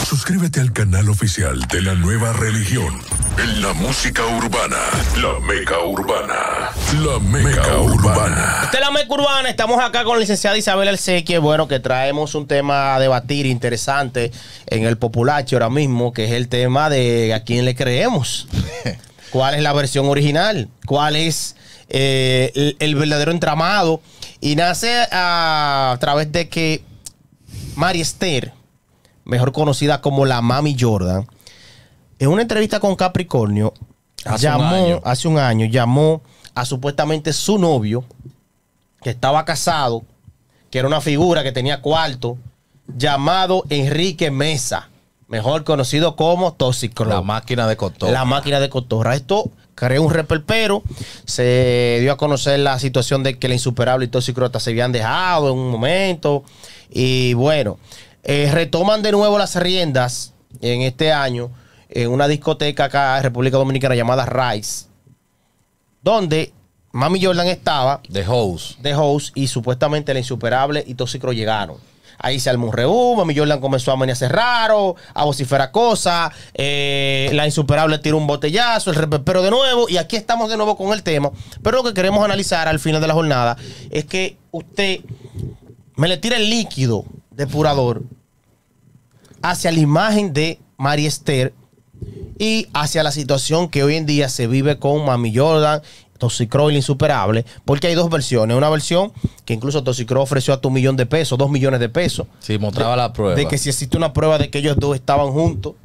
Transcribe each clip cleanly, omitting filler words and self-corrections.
Suscríbete al canal oficial de la nueva religión. En la música urbana, la Meca Urbana. La Meca Urbana. Esta es la Meca Urbana. Estamos acá con la licenciada Isabel Alceque. Bueno, que traemos un tema a debatir interesante en el populacho ahora mismo, que es el tema de a quién le creemos. ¿Cuál es la versión original? ¿Cuál es el verdadero entramado? Y nace a través de que María Esther, mejor conocida como la Mami Jordan, en una entrevista con Capricornio, hace un año, llamó a supuestamente su novio, que estaba casado, que era una figura que tenía cuarto, llamado Enrique Mesa, mejor conocido como Toxicrow. La máquina de cotorra. La máquina de cotorra. Esto creó un reperpero. Se dio a conocer la situación de que la Insuperable y Toxicrow se habían dejado en un momento. Y bueno, retoman de nuevo las riendas en este año en una discoteca acá en República Dominicana llamada Rise, donde Mami Jordan estaba The House y supuestamente la Insuperable y Toxicrow llegaron. Ahí se armó un reú, Mami Jordan comenzó a menearse raro, a vociferar cosas, la Insuperable tiró un botellazo, el reperpero de nuevo, y aquí estamos de nuevo con el tema. Pero lo que queremos analizar al final de la jornada es que usted me le tira el líquido depurador hacia la imagen de María Esther y hacia la situación que hoy en día se vive con Mami Jordan, Toxicrow y la Insuperable, porque hay dos versiones. Una versión que incluso Toxicrow ofreció hasta $1 millón, $2 millones. Sí, mostraba la prueba. De que si existe una prueba de que ellos dos estaban juntos,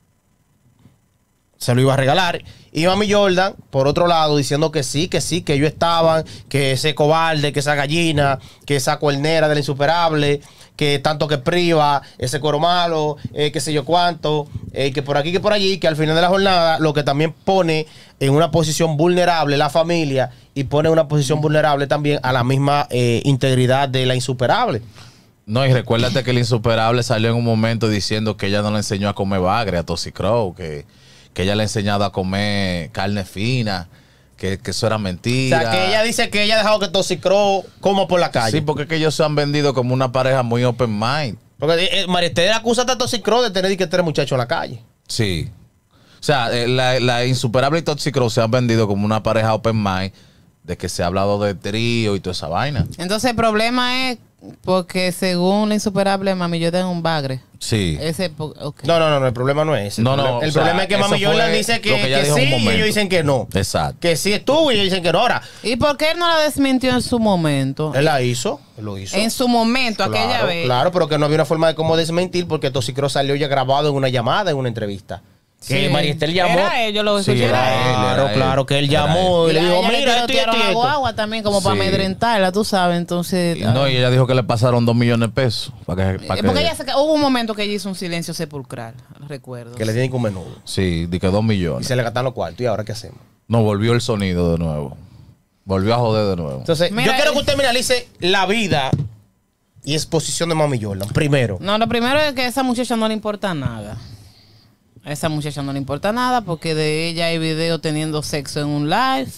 se lo iba a regalar. Y Mami Jordan, por otro lado, diciendo que sí, que ellos estaban, que ese cobarde, que esa gallina, que esa cuernera de la Insuperable, que tanto que priva, ese coro malo, qué sé yo cuánto, que por aquí, que por allí, que al final de la jornada, lo que también pone en una posición vulnerable la familia y pone en una posición vulnerable también a la misma integridad de la Insuperable. No, y recuérdate que la Insuperable salió en un momento diciendo que ella no le enseñó a comer bagre a Toxicrow, que ella le ha enseñado a comer carne fina, que eso era mentira. O sea, que ella dice que ella ha dejado que Toxicrow coma por la calle. Sí, porque es que ellos se han vendido como una pareja muy open mind. Porque María Esther acusa a Toxicrow de tener que 3 muchachos en la calle. Sí. O sea, la Insuperable y Toxicrow se han vendido como una pareja open mind, de que se ha hablado de trío y toda esa vaina. Entonces el problema es porque según la Insuperable, Mami Jordan es un bagre. Sí. Okay. No, el problema no es ese. El problema es que Mami Jordan dice que sí y ellos dicen que no. Exacto. Que sí estuvo y ellos dicen que no. Ahora, ¿y por qué él no la desmintió en su momento? Él lo hizo. En su momento, aquella vez. Claro, pero que no había una forma de cómo desmentir porque Toxicrow salió ya grabado en una llamada, en una entrevista. Que María Esther llamó. Era él, yo lo escuché. Sí, era él. Claro, que él llamó y le dijo, mira, esto y esto y esto. Agua también como para amedrentarla, tú sabes, entonces. Y ella dijo que le pasaron $2 millones. Porque hubo un momento que ella hizo un silencio sepulcral, recuerdo. Que le tienen con menudo. Sí, de que 2 millones. Y se le gastan los cuartos. ¿Y ahora qué hacemos? No, volvió el sonido de nuevo. Volvió a joder de nuevo. Entonces, yo quiero que usted me analice la vida y exposición de Mami Jordan. Primero. No, lo primero es que a esa muchacha no le importa nada. A esa muchacha no le importa nada porque de ella hay video teniendo sexo en un live.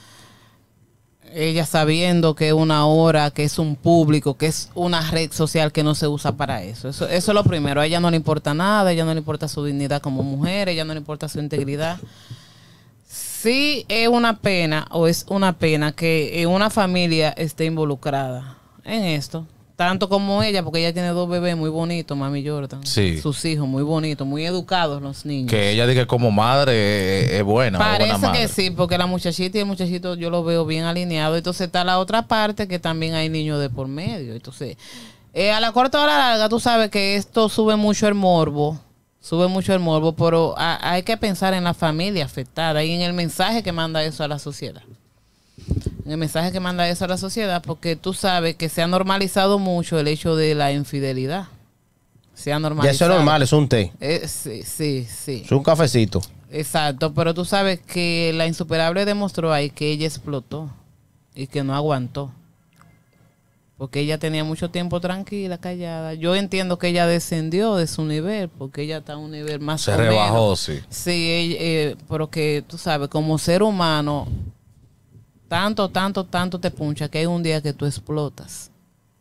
Ella sabiendo que es una hora, que es un público, que es una red social que no se usa para eso. Eso es lo primero. A ella no le importa nada, a ella no le importa su dignidad como mujer, a ella no le importa su integridad. Sí es una pena que una familia esté involucrada en esto. Tanto como ella, porque ella tiene 2 bebés muy bonitos, Mami Jordan. Sí. Sus hijos muy bonitos, muy educados los niños. Que ella dice que como madre es buena. Parece buena que sí, porque la muchachita y el muchachito yo lo veo bien alineado. Entonces está la otra parte que también hay niños de por medio. Entonces, a la corta o a la larga, tú sabes que esto sube mucho el morbo. Pero hay que pensar en la familia afectada y en el mensaje que manda eso a la sociedad. Porque tú sabes que se ha normalizado mucho el hecho de la infidelidad. Se ha normalizado. Ya eso es normal, es un té. Sí. Es un cafecito. Exacto, pero tú sabes que la Insuperable demostró ahí que ella explotó y que no aguantó. Porque ella tenía mucho tiempo tranquila, callada. Yo entiendo que ella descendió de su nivel, porque ella está a un nivel más se rebajó, sí. Sí, pero que tú sabes, como ser humano, tanto te puncha que hay un día que tú explotas.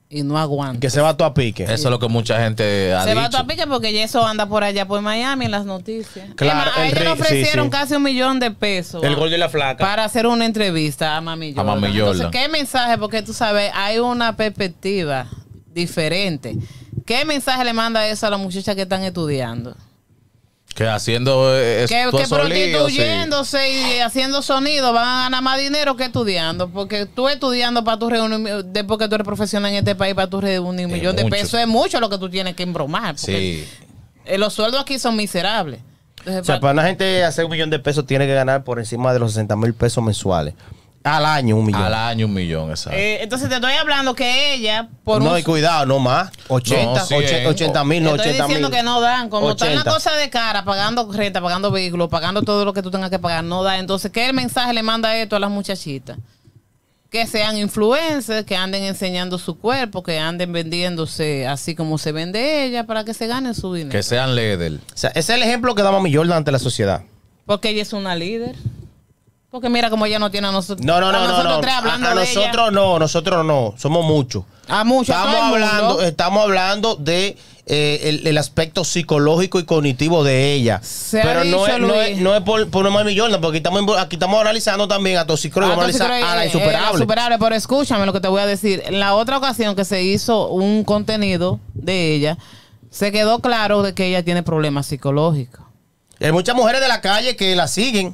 y no aguanta. Que se va todo a pique. Eso es lo que mucha gente ha Se dicho. va a tu pique porque eso anda por allá por Miami en las noticias. Claro, Es más, a el ella le rey, sí, ofrecieron sí. casi $1 millón de pesos. El gordo y la flaca. Para hacer una entrevista a Mami Jordan. A Mami Entonces, Jordan. ¿qué mensaje? Porque tú sabes, hay una perspectiva diferente. ¿Qué mensaje le manda eso a las muchachas que están estudiando? Que haciendo Que solillo, prostituyéndose y haciendo sonido van a ganar más dinero que estudiando. Porque tú estudiando para tu reunir, después que tú eres profesional en este país, para tu reunir $1 millón de mucho. pesos, es mucho lo que tú tienes que embromar. Porque Sí. los sueldos aquí son miserables. Entonces, O sea, para una gente hacer $1 millón de pesos tiene que ganar por encima de los 60,000 pesos mensuales. Al año, $1 millón. Al año $1 millón, exacto. entonces te estoy hablando que ella, por No, un y cuidado, no más. 80, No, 100. 80,000, no, Estoy 80,000. diciendo que no dan. Como está 80. una cosa de cara, pagando renta, pagando vehículos, pagando todo lo que tú tengas que pagar, no da. Entonces, ¿qué mensaje le manda esto a las muchachitas? Que sean influencers, que anden enseñando su cuerpo, que anden vendiéndose así como se vende ella, para que se ganen su dinero. Que sean líder. O sea, ese es el ejemplo que da Mami Jordan ante la sociedad. Porque ella es una líder. Porque mira como ella no tiene a nosotros. No, a nosotros tres hablando a de nosotros no, somos muchos. ella. A muchos. a todo el mundo. Estamos hablando de el aspecto psicológico y cognitivo de ella. Se ha Pero no dicho, es, no, es, Luis. no es por Mami Jordan, porque aquí estamos analizando también a Toxicro y vamos a analizar a la insuperable. Insuperable, pero escúchame lo que te voy a decir. En la otra ocasión que se hizo un contenido de ella, se quedó claro de que ella tiene problemas psicológicos. Hay muchas mujeres de la calle que la siguen,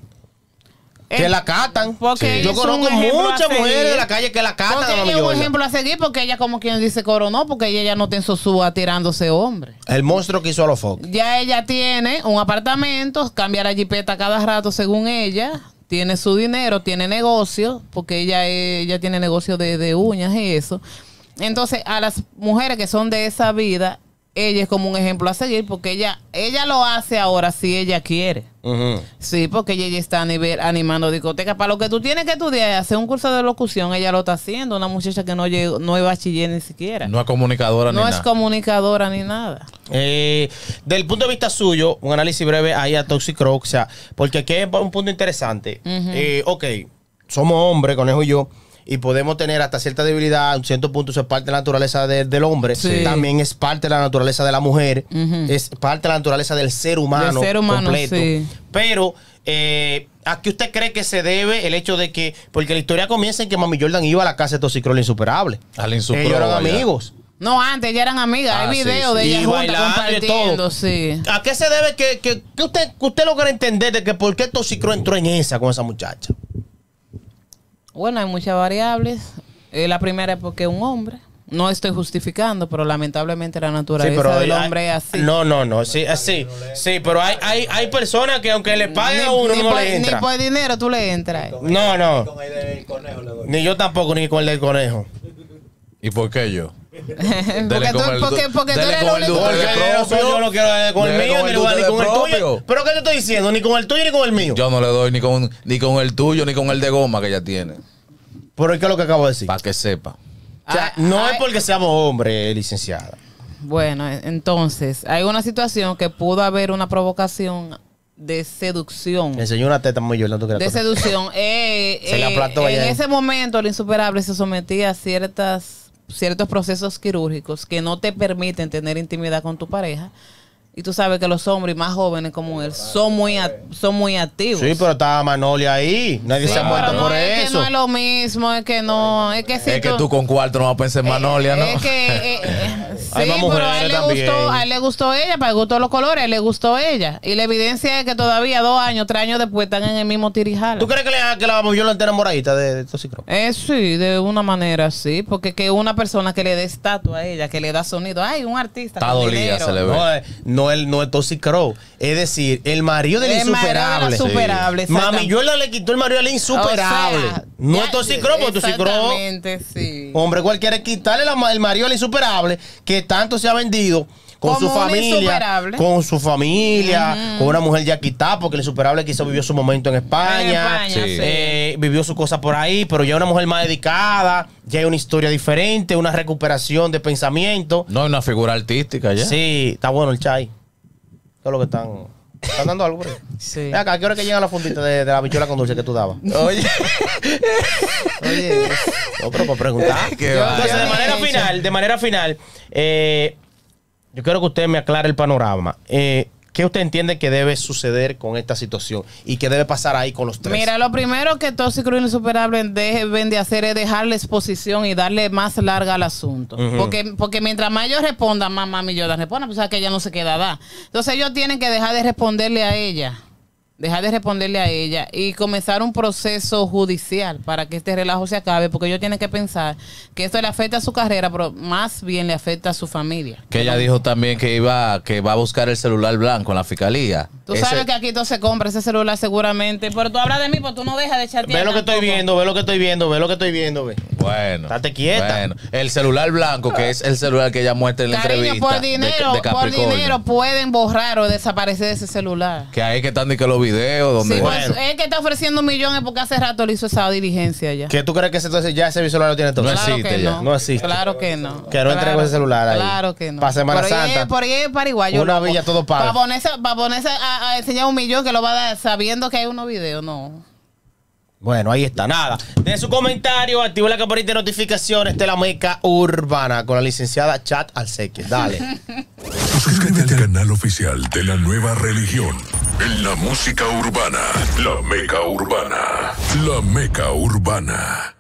que la catan. Porque Yo ella es conozco un ejemplo a muchas seguir. mujeres de la calle que la catan Porque a Mami ella es un Jordan. ejemplo a seguir, porque ella, como quien dice, coronó, porque ella ya no te ensosúa tirándose hombre. El monstruo que hizo a los focos. Ya ella tiene un apartamento, cambia la jipeta cada rato según ella, tiene su dinero, tiene negocio, porque ella tiene negocio de uñas y eso. Entonces, a las mujeres que son de esa vida, ella es como un ejemplo a seguir, porque ella lo hace ahora si ella quiere. Ujú. Sí, porque ella está animando discotecas. Para lo que tú tienes que estudiar, hacer un curso de locución, ella lo está haciendo. Una muchacha que no es bachiller ni siquiera. No es comunicadora ni No es nada. comunicadora ni nada. Del punto de vista suyo, un análisis breve ahí a Toxicro, o sea, porque aquí hay un punto interesante. Ok, somos hombres, Conejo y yo, y podemos tener hasta cierta debilidad, en cierto punto eso es parte de la naturaleza del hombre, Sí. también es parte de la naturaleza de la mujer, es parte de la naturaleza del ser humano, Del ser humano, completo. sí. Pero, ¿a qué usted cree que se debe el hecho de que, porque la historia comienza en que Mami Jordan iba a la casa de Toxicro, la insuperable? A la Insuperable, Ellos eran ya. amigos. No, antes ya eran amigas. Ah, Hay sí, videos sí. de Y ellas juntas bailando y compartiendo, todo. sí. ¿A qué se debe que usted logra entender de que por qué Toxicro entró en esa con esa muchacha? Bueno, hay muchas variables. La primera es porque es un hombre. No estoy justificando, pero lamentablemente la naturaleza del hombre es así. No, sí, así. Sí, pero hay personas que aunque le paguen a uno no por, le entra. Ni por dinero tú le entras. No. Ni yo tampoco, ni con el del conejo. ¿Y por qué yo? porque tú eres el único. Yo no quiero con el Dele mío, con el ni tuyo con el propio. tuyo. ¿Pero qué te estoy diciendo? Ni con el tuyo ni con el mío. Yo no le doy ni con el tuyo ni con el de goma que ella tiene. ¿Pero qué es lo que acabo de decir? Para que sepa. O sea, no es porque seamos hombres, licenciada. Bueno, entonces, hay una situación que pudo haber una provocación de seducción. Me enseñó una teta muy Jordan, ¿tú crees? De seducción. Se la aplastó en allá. ese momento, el insuperable se sometía a ciertos procesos quirúrgicos que no te permiten tener intimidad con tu pareja. Y tú sabes que los hombres más jóvenes como él son muy activos. Sí, pero estaba Manolia ahí. Nadie Sí, se ha muerto pero por no, es que eso. no es lo mismo, es que no, es que si Es que tú con cuarto no vas a pensar en Manolia, ¿no? Es que sí, Hay más pero a él mujeres también. a él le gustó ella, para el gusto de los colores, a él le gustó ella. Y la evidencia es que todavía 2 años, 3 años después están en el mismo tirijala. ¿Tú crees que la Mami Jordan está enamoradita de Toxicro? Sí, de una manera sí, porque que una persona que le dé estatua a ella, que le da sonido, ay, un artista Está con dolida, dinero. se le ve. No es Toxicro. Es decir, el marido del El marido de la insuperable. superable, Mami exactamente. Jordan le quitó el marido al insuperable. O sea, no ya- es Toxicro, porque Toxicro, Exactamente, sí. hombre, cualquiera es quitarle el marido al insuperable que tanto se ha vendido con Como su un familia, insuperable. con su familia, con una mujer ya quitada, porque el insuperable quizá vivió su momento en España, En España, sí. vivió su cosa por ahí, pero ya una mujer más dedicada, ya hay una historia diferente, una recuperación de pensamiento. No hay una figura artística ya. Sí, está bueno el chai. ¿Qué es lo que están? ¿Están dando algo por ahí? Sí. Acá, ¿a qué hora que llegan las funditas de la bichuela con dulce que tú dabas? Oye, Oye, No, pero para preguntar. Qué Entonces, vaya. de manera final, yo quiero que usted me aclare el panorama. ¿Qué usted entiende que debe suceder con esta situación y qué debe pasar ahí con los tres? mira, lo primero que Tóxico e Insuperable deben de hacer es dejarle exposición y darle más larga al asunto. Porque mientras más ellos respondan, más mami yo responda, pues que ella no se queda da. Entonces ellos tienen que dejar de responderle a ella. Dejar de responderle a ella y comenzar un proceso judicial para que este relajo se acabe, porque ellos tienen que pensar que esto le afecta a su carrera, pero más bien le afecta a su familia. que ella dijo también que va a buscar el celular blanco en la fiscalía. Tú sabes que aquí todo se compra ese celular seguramente, pero tú hablas de mí, pues tú no dejas de echarte. Ve lo que estoy viendo, ve lo que estoy viendo, ve lo que estoy viendo, ve. Bueno. Estate quieta. Bueno, el celular blanco, que es el celular que ella muestra en la Cariño, entrevista. de por Capricornio. dinero pueden borrar o desaparecer ese celular. Que ahí que están de que los videos donde. Sí, Bueno. pues, es que está ofreciendo millones porque hace rato le hizo esa diligencia ya. ¿Qué tú crees que entonces ya ese celular lo tiene todo? No Claro existe que ya. no. No existe. Claro que no. Que no entregó ese celular ahí. Claro que no. Pa' Semana Por ahí Santa. es- Por ahí es Paraguayo. Una loco. villa todo pago. Para ponerse a enseñar 1 millón que lo va a dar sabiendo que hay unos videos, no. Bueno, ahí está, nada. De su comentario, activa la campanita de notificaciones de la Meca Urbana con la licenciada Chat Alseque. Dale. Suscríbete al canal oficial de la nueva religión. En la música urbana, la Meca Urbana. La Meca Urbana.